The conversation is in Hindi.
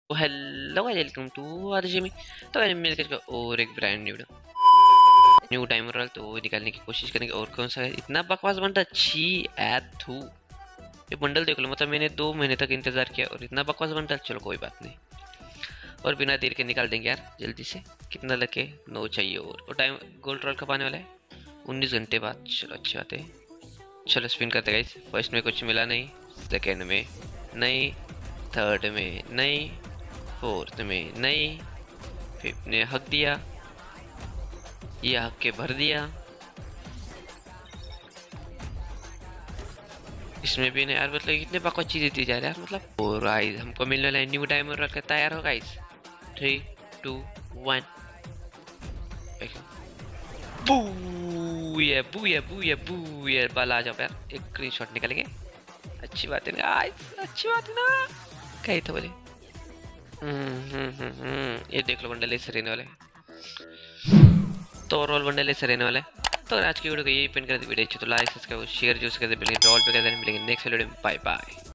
तो हेलो गाइस, वेलकम टू आरजेमी। तो मैंने मिलकर इसका और एक ब्रांड न्यू टाइमर रोल तो निकालने की कोशिश करेंगे। और कौन सा है इतना बकवास बंडल, छी ऐप थू। ये बंडल देख लो, मतलब मैंने 2 महीने तक इंतजार किया और इतना बकवास बंडल। चलो कोई बात नहीं, और बिना देर के निकाल देंगे यार जल्दी से। कितना लगे? 9 चाहिए। और टाइम गोल्ड रोल कब आने वाला है? 19 घंटे बाद। चलो अच्छी बात है। चलो स्पिन करते गाइस। फर्स्ट में कुछ मिला नहीं, सेकेंड में नहीं, थर्ड में नहीं, फोर्थ में नहीं, फिफ्थ ने हक दिया, ये हक के भर दिया, इसमें भी नहीं यार। मतलब इतने बकवास चीजें दी जा रही है यार। मतलब और गाइस हमको मिलने वाला है न्यू टाइमर रख के। तैयार हो guys? 3 2 1। Booyah booyah booyah booyah. बल आ जाओ यार, एक स्क्रीन शॉट निकलेंगे। अच्छी बात है ना गाइस, अच्छी बात है ना। कही तो बोले। ये देख लो बंडल ऐसे रहने वाले। तो ओवरऑल बंडल ऐसे रहने वाला है। तो अगर आज की वीडियो को यही पिन कर दी, वीडियो अच्छी तो लाइक सब्सक्राइब शेयर जो कर दे। मिलेंगे ऑल पे कर देने, मिलेंगे नेक्स्ट वीडियो में। Bye bye.